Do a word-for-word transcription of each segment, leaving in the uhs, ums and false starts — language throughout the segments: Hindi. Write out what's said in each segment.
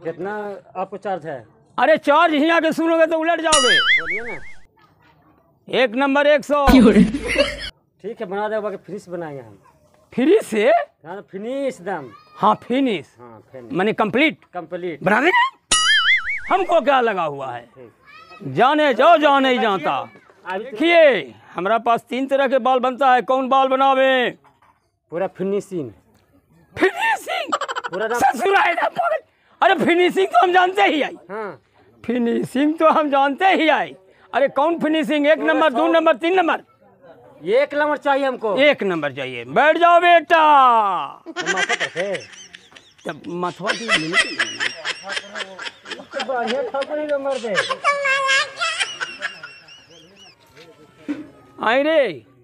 कितना आपको चार्ज है? अरे चार्ज ही आके सुनोगे तो उलट जाओगे। बोलिए ना। एक नंबर एक सौ। ठीक है बना दे, बाकी फिनिश बनाएंगे हम। फ्री से? हाँ फिनिश दाम। हाँ फिनिश, हाँ फिनिश माने कंप्लीट कंप्लीट बना देंगे। हमको क्या लगा हुआ है, ठीक। जाने जाओ जाने ही जाता। देखिए हमारा पास तीन तरह के बाल बनता है, कौन बाल बनावे? पूरा फिनिशिंग। फिनिशिंग? पूरा दाम। ससुराल ना पागल। अरे फिनिशिंग तो हम जानते ही आई। हाँ फिनिशिंग तो हम जानते ही आई। अरे कौन फिनिशिंग? एक नंबर, दो नंबर, तीन नंबर? एक नंबर चाहिए हमको। एक नंबर चाहिए। बैठ जाओ बेटा। माथा पर से तब मथवा की बढ़िया ठाकुर नंबर पे। आई रे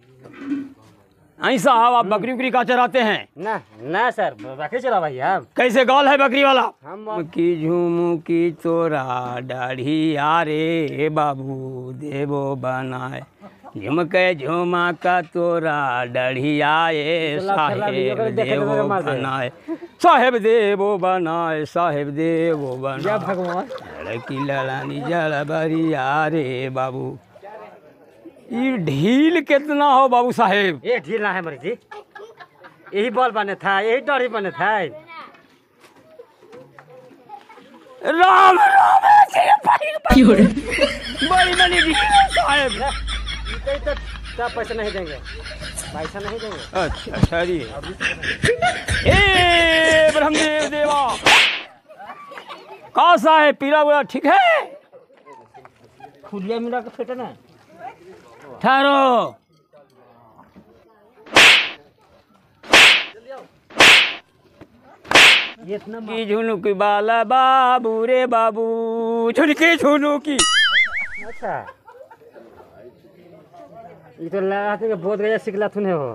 आई साहब, आप बकरी उकरी का चराते हैं? ना ना सर, बाकी चला भाई हम। कैसे गाल है बकरी वाला? हम की झूमू की तोरा दाढ़ी आरे बाबू देवो बनाए, झुमके झुमा का तोरा दाढ़ी आए, साहेब देवो बनाए, साहेब देवो बनाए, साहेब देवो बनाए भगवान। लड़की लड़ानी जड़ बरी आरे बाबू। ये ढील कितना हो बाबू साहेब? ये ढील ना है मरी जी, यही बॉल बने था, यही दाढ़ी बने था। राम राम बड़ी बड़ी ढील है साहेब। तो क्या पैसा नहीं देंगे, पैसा नहीं देंगे। अच्छा सही है। ए ब्रह्मदेव देवा का साहेब, पीला बुरा ठीक है? खुलिया मिला के फेंटे ना। ठहरो। इतना की झुनुकी बाला बाबू रे बाबू, झुनकी झुनुकी। अच्छा ये तो लगा के बहुत गया सिखला तूने हो।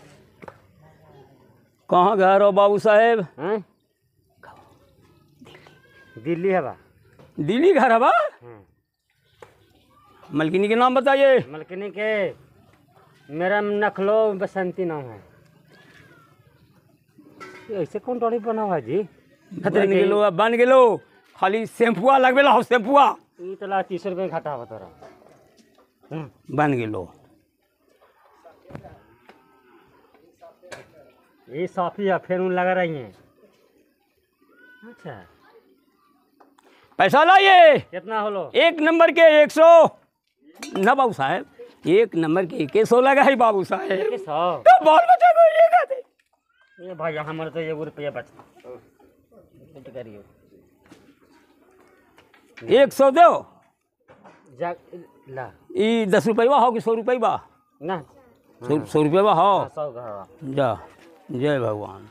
कहाँ घर हो बाबू साहेब? हैं? दिल्ली है बा। दिल्ली घर है बा? मलकिनी के नाम बताइए। मलकिनी के मेरा नखलो बसंती नाम है। ये ऐसे कौन दाढ़ी बना हुआ है जी? बन गेलो अब बन गेलो, खाली शैम्पुआ लगवेला हो, शैम्पुआ। ये तो ला तीस रुपये घाटा हुआ तोरा। बन गेलो। ये साफी है, फिर उन लगा रही हैं। अच्छा पैसा लाइए। कितना होलो? एक नंबर के एक सौ ना बाबू साहेब, एक नंबर के एक सौ लगा है बाबू साहेब। एक सौ? तो बाल बचा को ये कहते। ये भाई हमारे तो एक रुपया बचता। करियो एक सौ दो जा ला। ई दस रुपये हो कि सौ रुपये बा? ना सौ सौ रुपये बा हो। हाँ, सौ का। जा जय भगवान।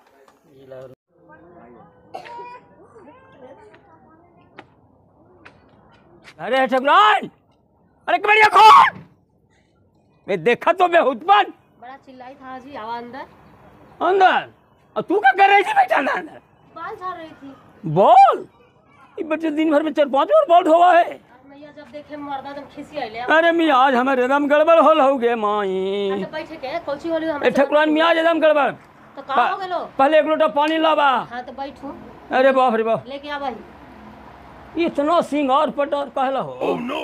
अरे ठकुरान, अरे कमरिया खोल। मैं देखा तो मैं उत्पन्न बड़ा चिल्लाई था जी, आवा अंदर। अंदर? और तू क्या कर रही थी बेटा अंदर? बाल झाड़ रही थी। बॉल? ये बच्चे दिन भर में चार पांच और बॉल हुआ है। मैया जब देखे मर्दा एकदम खिसी आइले। अरे मियाज हमारे एकदम गड़बड़ होल हो गे माई। अच्छा बैठे के कोची होली हमरा। ठकुरान मियाज एकदम गड़बड़। तो का हो गेलो? पहले एक लोटा पानी लावा। हां तो बैठू। अरे बाप रे बाप, लेके आ भाई। इतना सिंगार पटार कहला हो? oh, no.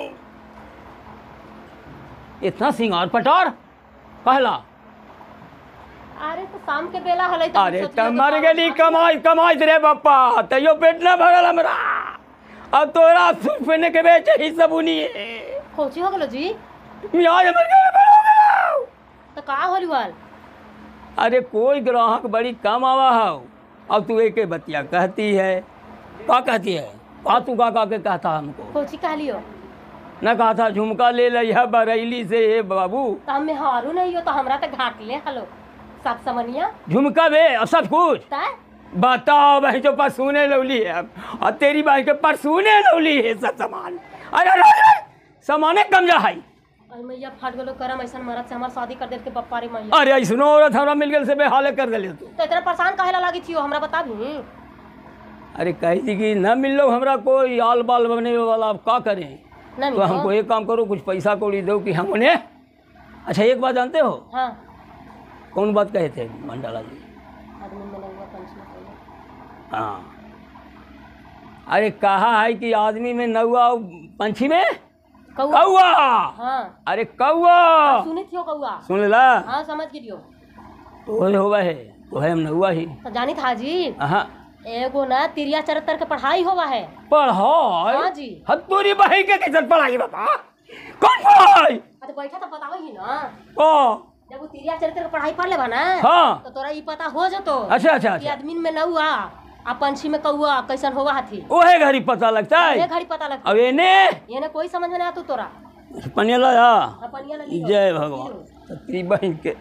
इतना सिंगार पटार कहला? अरे तो शाम के बेला हलै तो अरे त मर गेली कमाई कमाई रे बापा, तैयो पेट ना भरल हमरा। अब तोरा पहने के बेचे ही सबुनी है। कोची हो गेलो जी? मियाज मर गए बड़ हो गया। तो का होली वाल? अरे कोई ग्राहक बड़ी कम आवा हो, अब तू एक बतिया कहती है। क्या कहती है? का तू का का के कहता हमको? कोची कह लियो? न कहा था झुमका ले लिया बरेली से हे बाबू। तो हम में हारू नहीं हो तो हमरा तो घाट ले हलो सब समनिया। झुमका बे और सब कुछ ता बताओ भाई, जो परसूने लौली है और तेरी भाई के परसूने लौली है सब सामान। अरे अरे सामाने कम जा है। अरे मैया फाट गेलो करम, ऐसा मरद से हमार शादी कर दे के बप्पा रे मैया। अरे ऐसनो औरत हमरा मिल गेल से बेहाले कर देले तू। तो इतना परेशान काहे लागी छियो हमरा बता भी। अरे कही थी कि न मिल लो हमरा कोई आल बाल बने वाला, अब का करें? तो हमको एक काम करो, कुछ पैसा कौड़ी दो कि हम उन्हें। अच्छा एक बात जानते हो? हाँ। कौन बात कहे थे मंडाला जी? आदमी में नहीं हुआ पंच में। हाँ अरे कहा है कि आदमी में नौआ और पंछी में कौआ। कौआ। हाँ अरे कौआ सुनी थियो कौआ। सुन ला। हाँ समझ गिरियो। तो होवा है तो है हम नौआ ही। तो जानी था जी हाँ एगो ना तिरिया चरित्र के पढ़ाई होवा है। पढ़ाई। हाँ जी। हतोरी बही के कैसे पढ़ाई बाबा कौन पढ़ाई। तो बैठा तो बताओ ही ना। ओ जब वो तिरिया चरित्र के पढ़ाई पढ़ लेबा ना हाँ तो तोरा ये पता हो जतो। अच्छा अच्छा कि अच्छा आदमी में नौआ आ पंछी में कौआ कैसन होवा हाथी। ओहे घड़ी पता लगता ये है। घड़ी पता लगता अब एने ये ना कोई समझ में नहीं आता तोरा। पनिया लाया। अपनिया लगी हो। जय भगवान। तो तेरी बहन के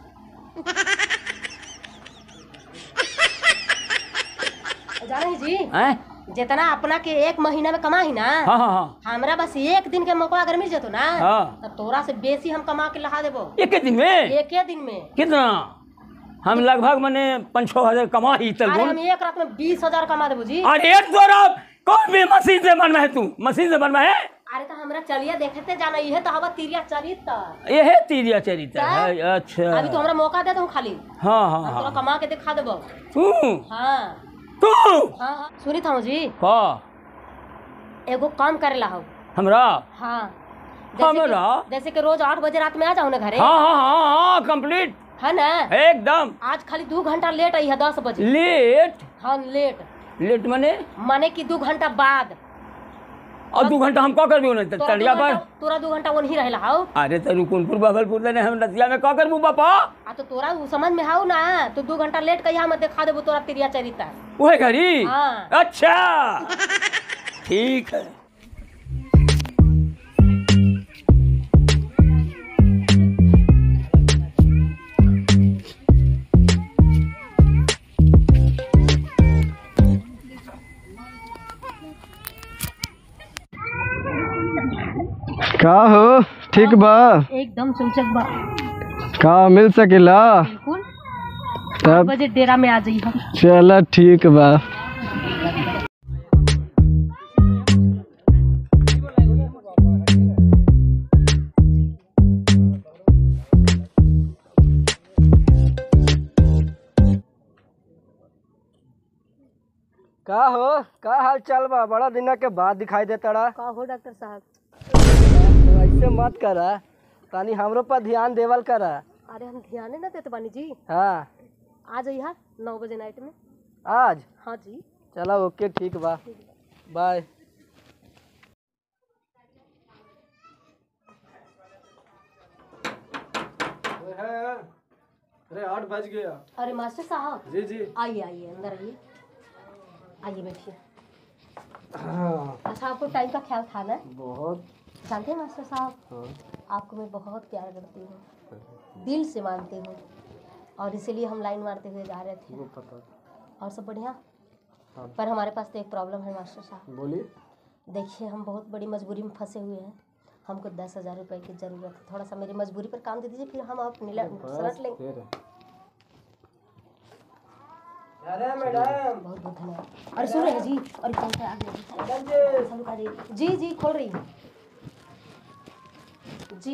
जाने जी हैं? जितना अपना के एक महीना में कमाही ना हाँ हाँ हाँ हमरा बस एक दिन के मौका अगर मिल जतो ना हाँ। तब तोरा से बेसी हम कमा के लहा देबो एक दिन में एक ही दिन में। कितना हम लगभग मने पाँच छः हजार कमा ही चल अरे हम एक रात में बीस हजार कमा देबो जी। अरे एक दो रात कौन भी मशीन से बनवा है तू मशीन से बनवा है। अरे तो हमरा चलिए देखते जाना ये तो हवा तिरिया चरित्र। ये है तीरिया चरित्र है। अच्छा अभी तो हमरा मौका दे दो खाली हाँ हाँ हम तोरा हाँ कमा के दिखा देबो। तू हाँ तू हाँ हाँ सुनी था जी का एगो काम करेला हो हमरा हाँ जैसे हमरा कि, जैसे कि रोज आठ बजे रात में आ जाओ ना घरे। हाँ हाँ हाँ हाँ कंप्लीट है ना एकदम। आज खाली दो घंटा लेट आई है दस बजे। लेट हाँ लेट लेट मने माने कि दो घंटा बाद। और दो घंटा हम का करबू ना तोरा तड़िया दू पर। घंटा- तोरा दो घंटा वही रहेला हाउ। अरे तो रुकुनपुर बगलपुर लेने हम नदिया में का करबू बापा। आ तो तोरा उ समझ में हाउ ना तो दो घंटा लेट कहिया मैं दिखा देबो तोरा तिरिया चरित्र। वही घड़ी। हाँ। अच्छा ठीक है। का हो ठीक बा एकदम चौचक बा का मिल सकेला बिल्कुल। आठ तब बजे डेरा में आ जाइए। चल ठीक बा। का हो का हाल चाल बा बड़ा दिना के बाद दिखाई देता रहा। का हो डॉक्टर साहब। तो ऐसे मत करा तानी हमरो पर ध्यान देवल करा। अरे हम ध्यान न देते बानी जी। हाँ आ जाइए नौ बजे नाइट में। आज हाँ जी चला ओके ठीक बा बाय। अरे आठ बज गया। अरे मास्टर साहब जी जी आइए आइए अंदर आइए आइए बैठिए। हाँ, अच्छा आपको टाइम का ख्याल था ना। बहुत। जानते हैं मास्टर साहब हाँ, आपको मैं बहुत प्यार करती हूँ दिल से मानती हूँ और इसीलिए हम लाइन मारते हुए जा रहे थे। वो पता। और सब बढ़िया। हाँ। पर हमारे पास तो एक प्रॉब्लम है मास्टर साहब। बोलिए। देखिए हम बहुत बड़ी मजबूरी में फंसे हुए हैं। हमको दस हज़ार रुपये की ज़रूरत है। थोड़ा सा मेरी मजबूरी पर काम दे दीजिए फिर हम आप नीला सलट लेंगे। अरे मैडम बहुत बहुत धन्यवाद। अरे सुन रहे हैं जी और कौन सा आगे चालू कर दीजिए। जी जी खोल रही हूँ जी।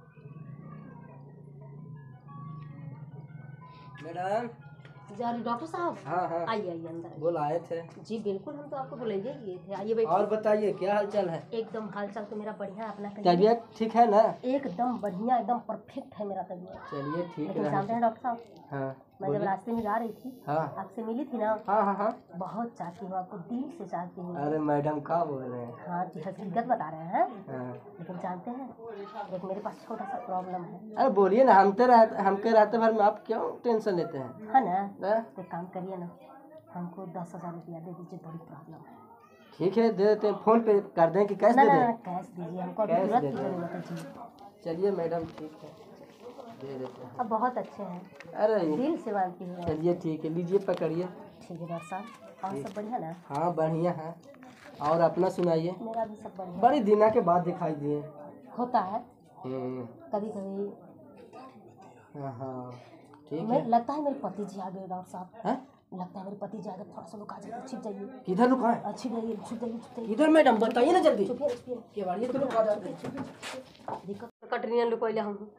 मैडम अरे डॉक्टर साहब हाँ हाँ आइए आइए अंदर आइए। बुलाए थे। जी बिल्कुल हम तो आपको बुलाइए किए थे। आइए बैठिए। और बताइए क्या हाल चाल है। एकदम हाल चाल तो मेरा बढ़िया है। अपना कहिए। तबीयत ठीक है ना। एकदम बढ़िया एकदम परफेक्ट है मेरा तबीयत। चलिए ठीक लेकिन है। जानते हैं डॉक्टर साहब हाँ मैं जब रास्ते में जा रही थी हाँ आपसे मिली थी ना हाँ हाँ हाँ। बहुत चाहती हूँ आपको दिल से चाहती हूँ। अरे मैडम क्या बोल रहे हैं। हाँ जी हकीकत बता रहे हैं। हाँ। लेकिन जानते हैं एक मेरे पास छोटा सा प्रॉब्लम है। अरे बोलिए ना हम तो रहते हमके रहते भर में आप क्यों टेंशन लेते हैं। है ना हाँ? तो एक काम करिए ना हमको दस हज़ार रुपया दे दीजिए बड़ी प्रॉब्लम है। ठीक है दे देते हैं। फोन पे कर दें कि कैश ना दे ना ना, दें। कैश दीजिए हमको अभी कैश तुरंत दे की दें। जरूरत है जी। चलिए मैडम ठीक है दे देते हैं। अब बहुत अच्छे हैं अरे दिल से मानती हूँ। चलिए ठीक है लीजिए पकड़िए। ठीक है डॉक्टर साहब और सब बढ़िया ना। हाँ बढ़िया है। और अपना सुनाइए। मेरा भी सब बढ़िया बड़ी दिना के बाद दिखाई दिए। होता है हम्म, कभी कभी। हाँ हाँ ठीक मैं है। लगता है मेरे पति जी आ गए डॉक्टर साहब। हैं? लगता है मेरे पति जी आ गए। थोड़ा सा लोग आ जाइए छिप जाइए। किधर रुका है। अच्छी जाइए छुप जाइए छुप जाइए। इधर मैडम बताइए ना जल्दी। छुपिए छुपिए। केवाड़िए तो रुका जाते दिक्कत कटरियन लोग पहले हम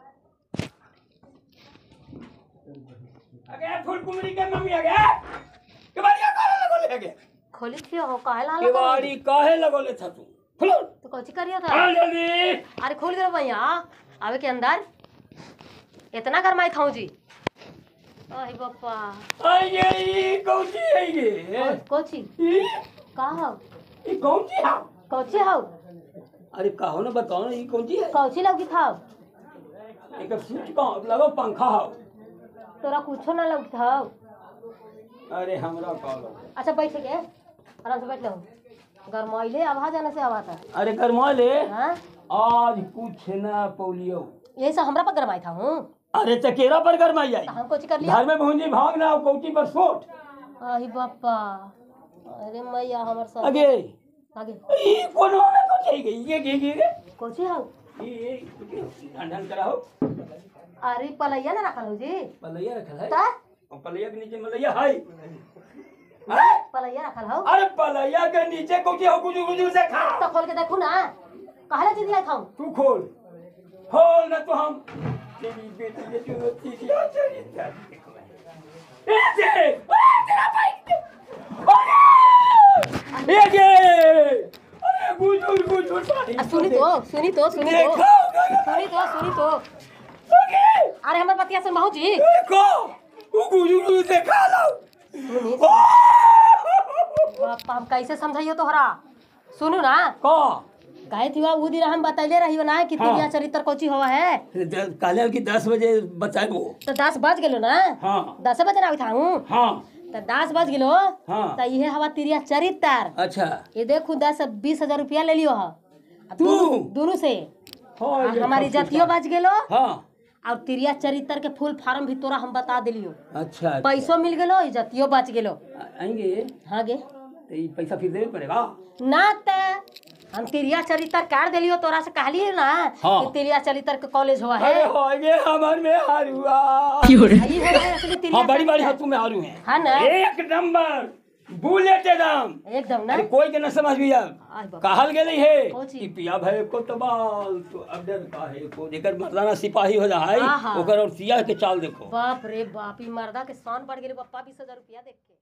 अगे फूल कुमरी के मम्मी आ गया के बारिया कॉल लगा ले गया खोली थी हो काहे ला केवाड़ी काहे लगोले था तू खोलो तो कौची करियो था चल जल्दी अरे खोल दे भैया आवे के अंदर इतना गरमाई खाऊं जी आई बापा आई ये कौची है ये कोची ई का हो ई कौची है कौची हो अरे कहो ना बताओ ना ये कौची है कौची लगी था एक स्विच का लगो पंखा हो तोरा कुछो ना लगी था अरे हमरा कॉल अच्छा बैठ के आराम से बैठ लो गरमाइले आवाज आने से आवा था अरे गरमा ले हाँ आज कुछ ना पोलियो यही सब हमरा पर गरमाई था हूँ अरे चकेरा पर गरमाई आई तो हम कोची कर लिया घर में भूंजी भाग ना कौची पर सोट आई बापा अरे मैया हमर सब आगे आगे ई कोनो में तो चाहिए गई ये ये ये कोची हो ये ढंढन कराओ अरे पलैया ना रखल हो जी पलैया रखल है ता और पलैया के नीचे मलैया है पलैया रखल हो अरे पलैया के नीचे कौची हो कुछ कुछ से खा तो खोल के देखू ना कहला चीज लाई खाऊं तू खोल खोल ना तो हम तेरी बेटी ये जो तीसरी आचार्य था ए जे तेरा भाई अरे ये जे अरे गुजुर गुजुर सारी आ, सुनी तो सुनी तो सुनी तो देखो सुनी तो सुनी तो ओके अरे हमर पतिया सुन बहु जी देखो वो गुजुर से खा लो सुनी बापा हम कैसे समझाइयो तोहरा सुनू ना को गाय थी वो दिन हम बतैले रही ना कि तिरिया चरित्र कोची हुआ है काले की दस बजे बताएबो तो दस बज गेलो ना हाँ दस बजे ना उठा हूँ हाँ तो दस बज गेलो हाँ तो ये हवा तिरिया चरित्र अच्छा ये देखू दस बीस हजार रुपया ले लियो हा तू दोनों से हाँ आ, हमारी जतियो बच गेलो हाँ और तिरिया चरित्र के फुल फार्म भी तोरा हम बता दिलियो अच्छा अच्छा। पैसो मिल गेलो इज्जतियो बच गेलो आ- आएंगे हाँ गे तो ये पैसा फिर देना पड़ेगा ना ते हम तिरिया चरित्र काट दिलियो तोरा से कहलिए ना हाँ। कि तिरिया चरित्र के कॉलेज हुआ है अरे होगे हमार में हारुआ आई हो रहा है असली तिरिया हाँ बड़ी बड़ी चरित्र। हाथों में हारू हैं हाँ ना एक नंबर बुलेट एकदम एकदम ना अरे कोई के न समझ भी अब आई बाप कहल गेली है कौन सी? कि पिया भय को तबाल तो अब डर का है को जेकर मर्दाना सिपाही हो जाए हाँ, हाँ। ओकर और सिया के चाल देखो बाप रे बाप ई मर्दा के शान बढ़ गेले पप्पा बीस हजार रुपया देख के